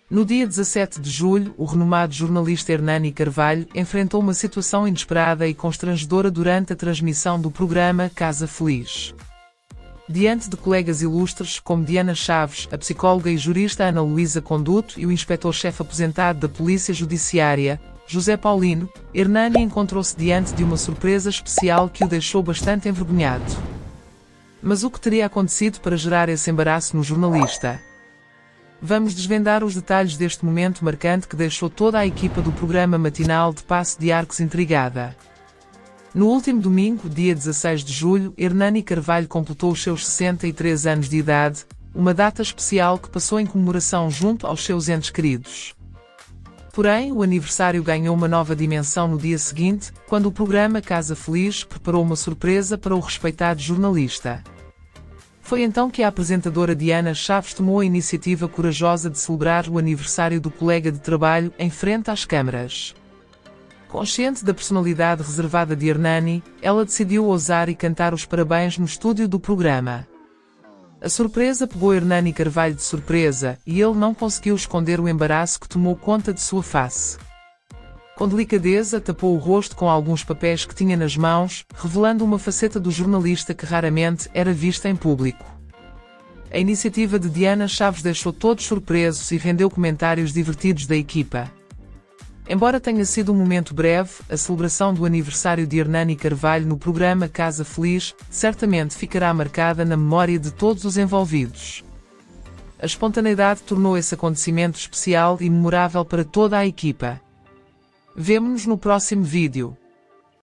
No dia 17 de julho, o renomado jornalista Hernani Carvalho enfrentou uma situação inesperada e constrangedora durante a transmissão do programa Casa Feliz. Diante de colegas ilustres como Diana Chaves, a psicóloga e jurista Ana Luísa Conduto e o inspetor-chefe aposentado da Polícia Judiciária, José Paulino, Hernani encontrou-se diante de uma surpresa especial que o deixou bastante envergonhado. Mas o que teria acontecido para gerar esse embaraço no jornalista? Vamos desvendar os detalhes deste momento marcante que deixou toda a equipa do programa matinal de Passo de Arcos intrigada. No último domingo, dia 16 de julho, Hernani Carvalho completou os seus 63 anos de idade, uma data especial que passou em comemoração junto aos seus entes queridos. Porém, o aniversário ganhou uma nova dimensão no dia seguinte, quando o programa Casa Feliz preparou uma surpresa para o respeitado jornalista. Foi então que a apresentadora Diana Chaves tomou a iniciativa corajosa de celebrar o aniversário do colega de trabalho em frente às câmaras. Consciente da personalidade reservada de Hernani, ela decidiu ousar e cantar os parabéns no estúdio do programa. A surpresa pegou Hernani Carvalho de surpresa, e ele não conseguiu esconder o embaraço que tomou conta de sua face. Com delicadeza, tapou o rosto com alguns papéis que tinha nas mãos, revelando uma faceta do jornalista que raramente era vista em público. A iniciativa de Diana Chaves deixou todos surpresos e rendeu comentários divertidos da equipa. Embora tenha sido um momento breve, a celebração do aniversário de Hernani Carvalho no programa Casa Feliz certamente ficará marcada na memória de todos os envolvidos. A espontaneidade tornou esse acontecimento especial e memorável para toda a equipa. Vemo-nos no próximo vídeo.